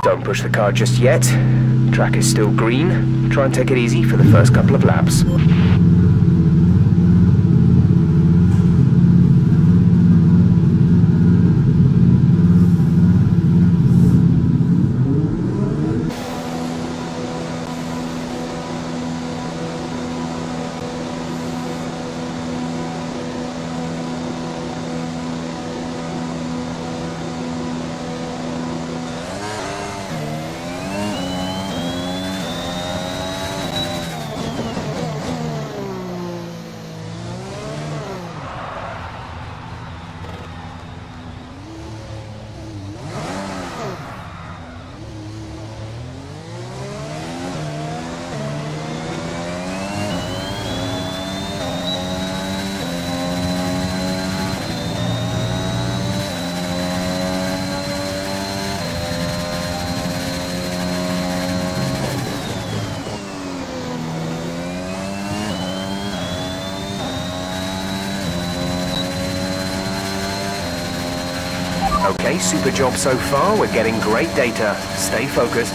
Don't push the car just yet. Track is still green. Try and take it easy for the first couple of laps. Okay, super job so far. We're getting great data. Stay focused.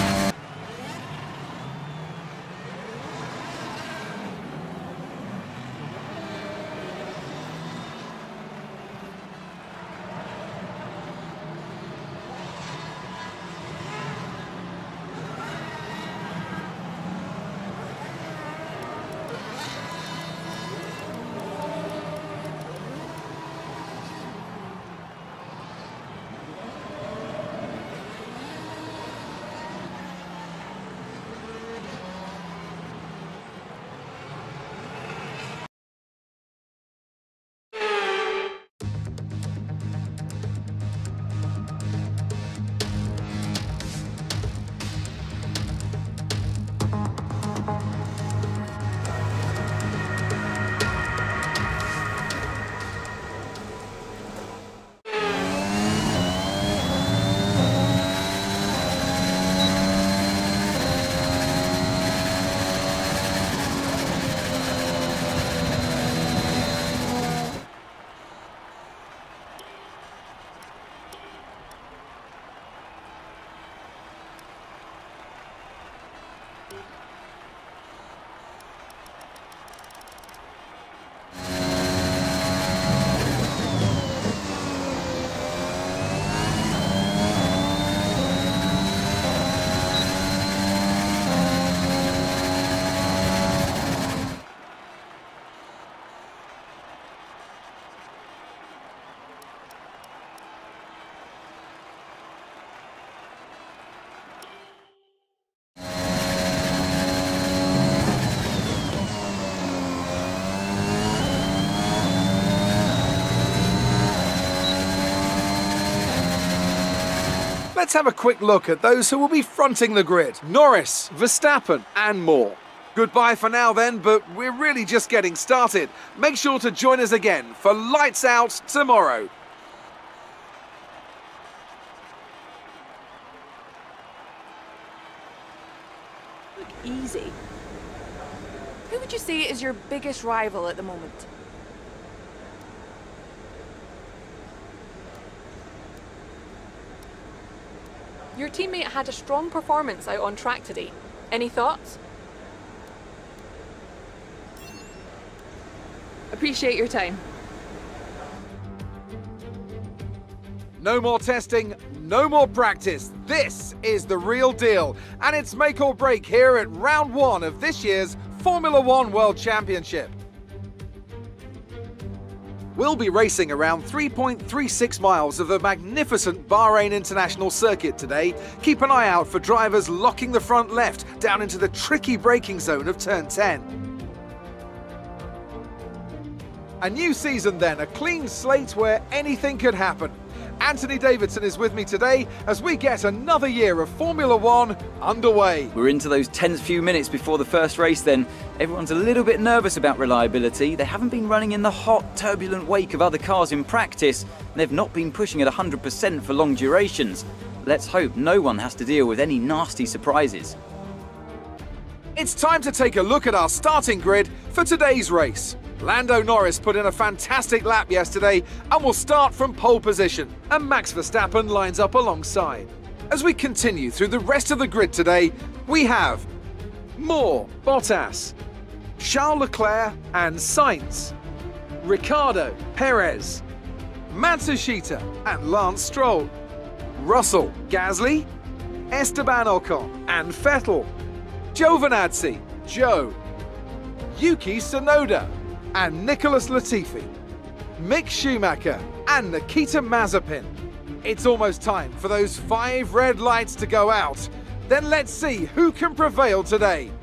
Let's have a quick look at those who will be fronting the grid. Norris, Verstappen and more. Goodbye for now then, but we're really just getting started. Make sure to join us again for Lights Out tomorrow. Look easy. Who would you say is your biggest rival at the moment? Your teammate had a strong performance out on track today. Any thoughts? Appreciate your time. No more testing, no more practice. This is the real deal. And it's make or break here at round one of this year's Formula One World Championship. We'll be racing around 3.36 miles of the magnificent Bahrain International Circuit today. Keep an eye out for drivers locking the front left down into the tricky braking zone of turn 10. A new season then, a clean slate where anything could happen. Anthony Davidson is with me today as we get another year of Formula One underway. We're into those tense few minutes before the first race then. Everyone's a little bit nervous about reliability. They haven't been running in the hot, turbulent wake of other cars in practice. They've not been pushing at 100% for long durations. Let's hope no one has to deal with any nasty surprises. It's time to take a look at our starting grid for today's race. Lando Norris put in a fantastic lap yesterday and will start from pole position. And Max Verstappen lines up alongside. As we continue through the rest of the grid today, we have Moore, Bottas, Charles Leclerc and Sainz, Ricciardo, Perez, Matsushita and Lance Stroll, Russell, Gasly, Esteban Ocon and Vettel, Giovinazzi, Joe, Yuki Tsunoda and Nicholas Latifi, Mick Schumacher and Nikita Mazepin. It's almost time for those 5 red lights to go out. Then let's see who can prevail today.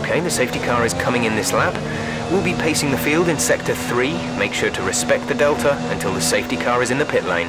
Okay, the safety car is coming in this lap. We'll be pacing the field in Sector 3. Make sure to respect the delta until the safety car is in the pit lane.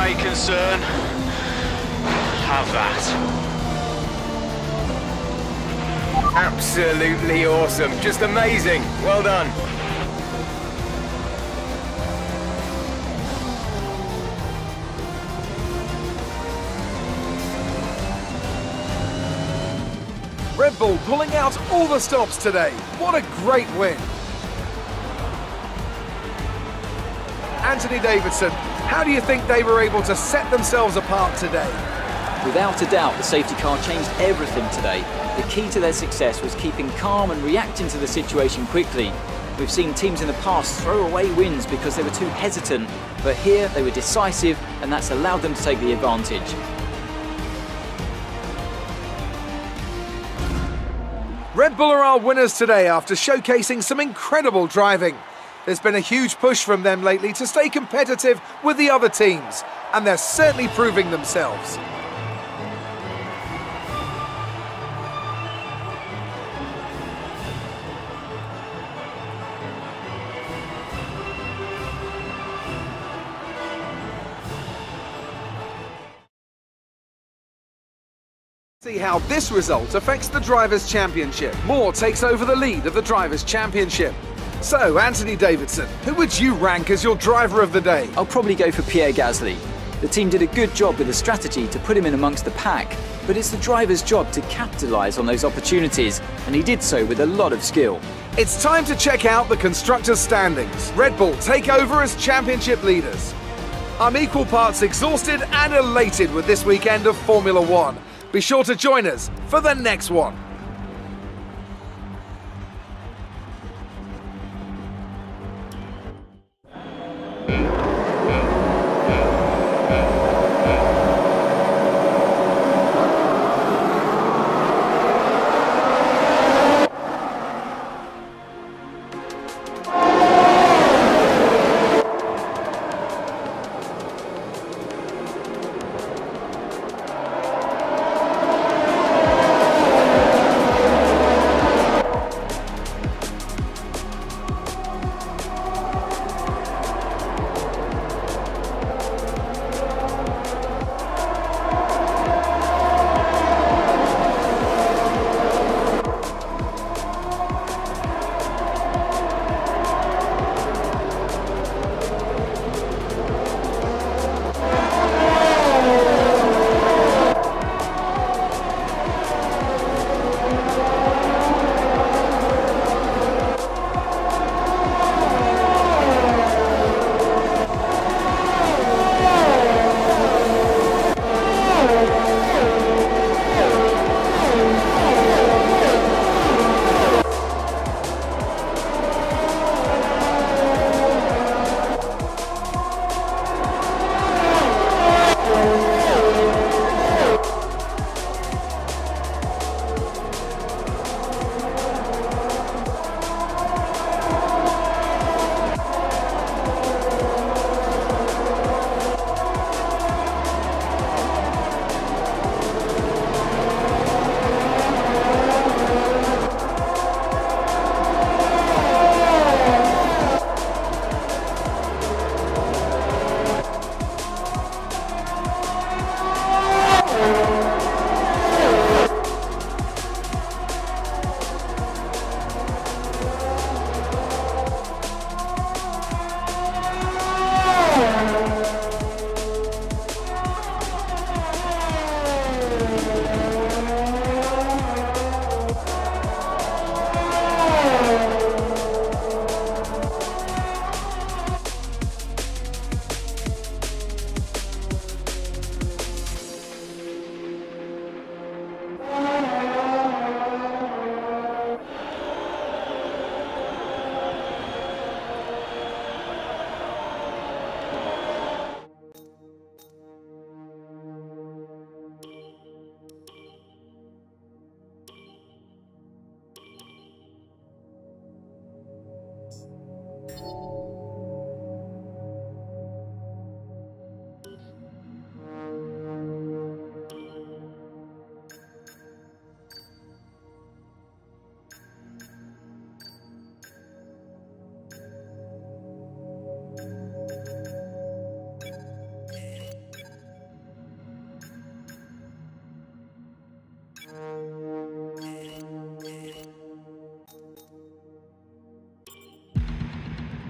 my concern. Have that. Absolutely awesome. Just amazing. Well done. Red Bull pulling out all the stops today. What a great win. Anthony Davidson, how do you think they were able to set themselves apart today? Without a doubt, the safety car changed everything today. The key to their success was keeping calm and reacting to the situation quickly. We've seen teams in the past throw away wins because they were too hesitant, but here they were decisive, and that's allowed them to take the advantage. Red Bull are our winners today after showcasing some incredible driving. There's been a huge push from them lately to stay competitive with the other teams, and they're certainly proving themselves. See how this result affects the Drivers' Championship. Moore takes over the lead of the Drivers' Championship. So, Anthony Davidson, who would you rank as your driver of the day? I'll probably go for Pierre Gasly. The team did a good job with the strategy to put him in amongst the pack, but it's the driver's job to capitalise on those opportunities, and he did so with a lot of skill. It's time to check out the Constructors' standings. Red Bull take over as championship leaders. I'm equal parts exhausted and elated with this weekend of Formula One. Be sure to join us for the next one.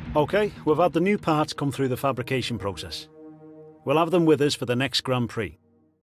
OK, we've had the new parts come through the fabrication process. We'll have them with us for the next Grand Prix.